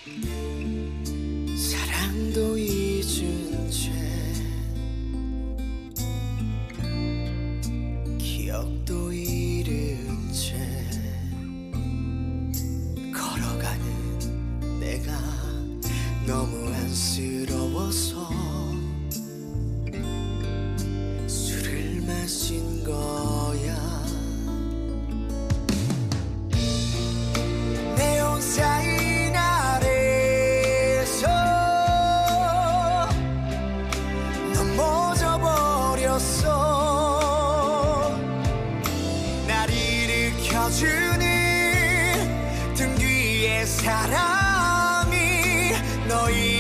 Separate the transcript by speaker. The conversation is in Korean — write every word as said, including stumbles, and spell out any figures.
Speaker 1: 사랑도 잊은 채 기억도 잃은 채 걸어가는 내가 너무 안쓰러워서 술을 마신 거야. 내온 사인 아래서 넘어져버렸어. 날 일으켜주는 등 뒤에 사람이 너희